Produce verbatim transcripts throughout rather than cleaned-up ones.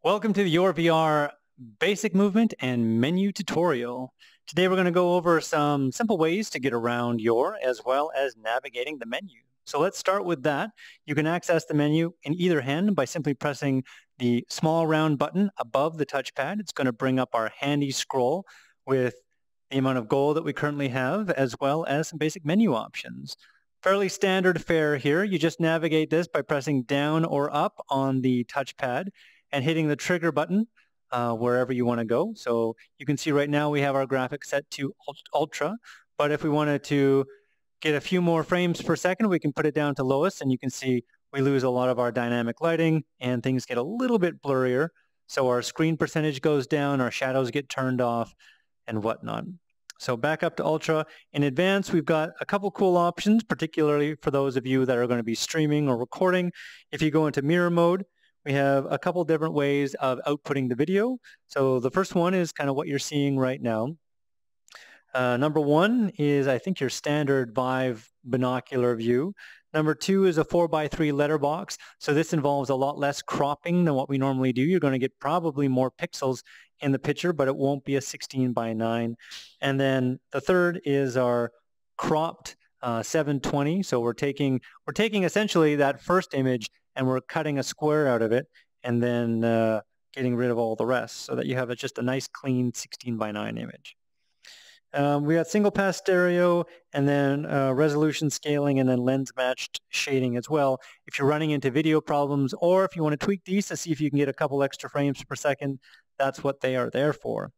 Welcome to the Your V R basic movement and menu tutorial. Today we're going to go over some simple ways to get around Your as well as navigating the menu. So let's start with that. You can access the menu in either hand by simply pressing the small round button above the touchpad. It's going to bring up our handy scroll with the amount of gold that we currently have as well as some basic menu options. Fairly standard fare here. You just navigate this by pressing down or up on the touchpad and hitting the trigger button uh, wherever you want to go. So you can see right now we have our graphics set to ultra, but if we wanted to get a few more frames per second, we can put it down to lowest, and you can see we lose a lot of our dynamic lighting and things get a little bit blurrier. So our screen percentage goes down, our shadows get turned off and whatnot. So back up to ultra. In advanced, we've got a couple cool options, particularly for those of you that are going to be streaming or recording. If you go into mirror mode, we have a couple different ways of outputting the video. So the first one is kind of what you're seeing right now. Uh, number one is, I think, your standard Vive binocular view. Number two is a four by three letterbox. So this involves a lot less cropping than what we normally do. You're going to get probably more pixels in the picture, but it won't be a sixteen by nine. And then the third is our cropped uh, seven twenty. So we're taking, we're taking essentially that first image and we're cutting a square out of it and then uh, getting rid of all the rest so that you have a, just a nice clean sixteen by nine image. Um, we got single pass stereo and then uh, resolution scaling and then lens matched shading as well. If you're running into video problems or if you want to tweak these to see if you can get a couple extra frames per second, that's what they are there for.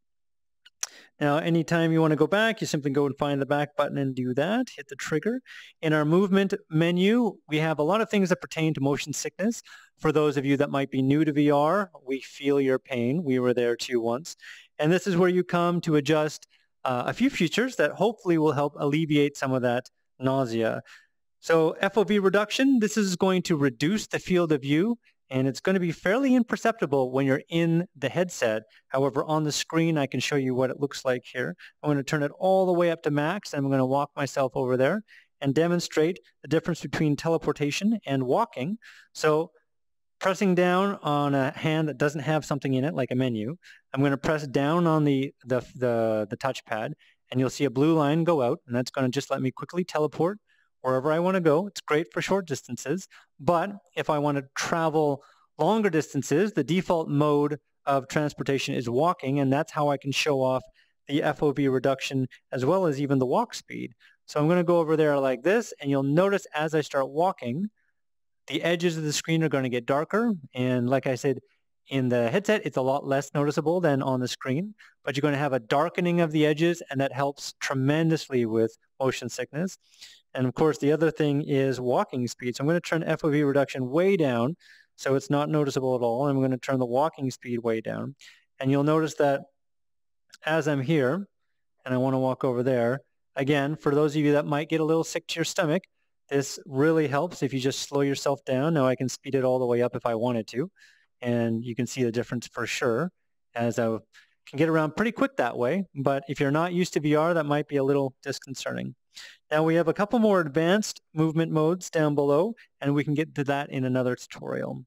Now, anytime you want to go back, you simply go and find the back button and do that. Hit the trigger. In our movement menu, we have a lot of things that pertain to motion sickness. For those of you that might be new to V R, we feel your pain. We were there too once. And this is where you come to adjust uh, a few features that hopefully will help alleviate some of that nausea. So F O V reduction, this is going to reduce the field of view, and it's going to be fairly imperceptible when you're in the headset. However, on the screen, I can show you what it looks like here. I'm going to turn it all the way up to max, and I'm going to walk myself over there and demonstrate the difference between teleportation and walking. So pressing down on a hand that doesn't have something in it, like a menu, I'm going to press down on the, the, the, the touchpad, and you'll see a blue line go out, and that's going to just let me quickly teleport wherever I want to go. It's great for short distances, but if I want to travel longer distances, the default mode of transportation is walking, and that's how I can show off the F O V reduction as well as even the walk speed. So I'm going to go over there like this, and you'll notice as I start walking, the edges of the screen are going to get darker, and like I said, in the headset, it's a lot less noticeable than on the screen, but you're going to have a darkening of the edges, and that helps tremendously with motion sickness. And of course, the other thing is walking speed. So I'm going to turn F O V reduction way down so it's not noticeable at all. I'm going to turn the walking speed way down. And you'll notice that as I'm here and I want to walk over there, again, for those of you that might get a little sick to your stomach, this really helps if you just slow yourself down. Now I can speed it all the way up if I wanted to. And you can see the difference for sure, as I can get around pretty quick that way. But if you're not used to V R, that might be a little disconcerting. Now we have a couple more advanced movement modes down below, and we can get to that in another tutorial.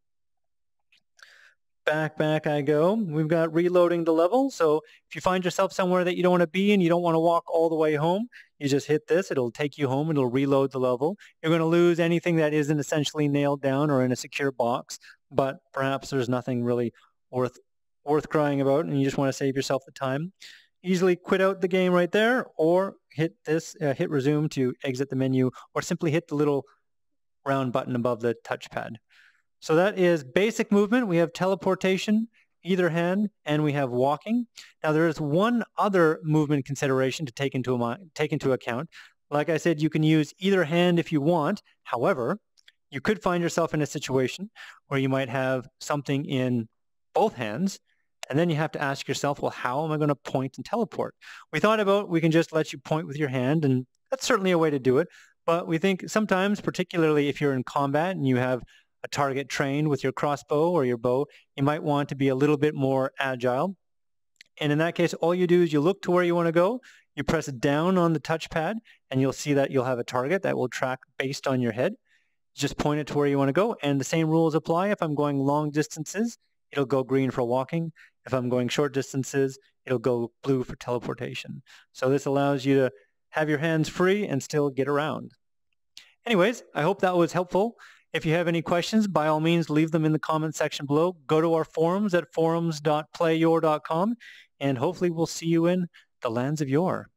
Back, back I go. We've got reloading the level. So if you find yourself somewhere that you don't want to be and you don't want to walk all the way home, you just hit this. It'll take you home. It'll reload the level. You're going to lose anything that isn't essentially nailed down or in a secure box, but perhaps there's nothing really worth, worth crying about, and you just want to save yourself the time. Easily quit out the game right there, or hit this, uh, hit resume to exit the menu, or simply hit the little round button above the touchpad. So that is basic movement. We have teleportation, either hand, and we have walking. Now there is one other movement consideration to take into, take into account. Like I said, you can use either hand if you want. However, you could find yourself in a situation where you might have something in both hands, and then you have to ask yourself, well, how am I going to point and teleport? We thought about we can just let you point with your hand, and that's certainly a way to do it. But we think sometimes, particularly if you're in combat and you have a target trained with your crossbow or your bow, you might want to be a little bit more agile. And in that case, all you do is you look to where you want to go, you press down on the touchpad, and you'll see that you'll have a target that will track based on your head. Just point it to where you want to go, and the same rules apply if I'm going long distances. it'll go green for walking. If I'm going short distances, it'll go blue for teleportation. So this allows you to have your hands free and still get around. Anyways, I hope that was helpful. If you have any questions, by all means, leave them in the comment section below. Go to our forums at forums dot play yor dot com, and hopefully we'll see you in the lands of Yore.